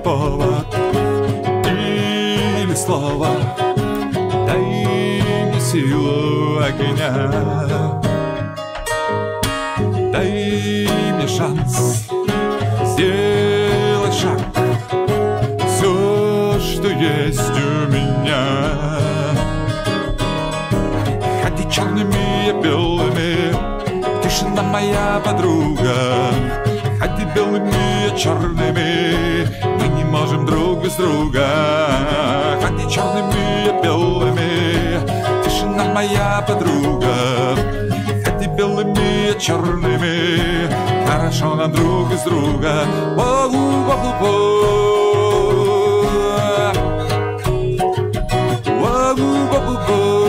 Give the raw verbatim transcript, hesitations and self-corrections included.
повод или слово. Дай мне силу огня, дай мне шанс сделать шаг. Все, что есть у меня. Ходи черными и белыми, тишина моя подруга. Ходи белыми и черными, мы не можем друг без друга. Ходи черными и белыми, тишина моя подруга. Ходи белыми и черными, хорошо нам друг без друга. Воу-воу-воу-воу. Воу-воу-воу-воу.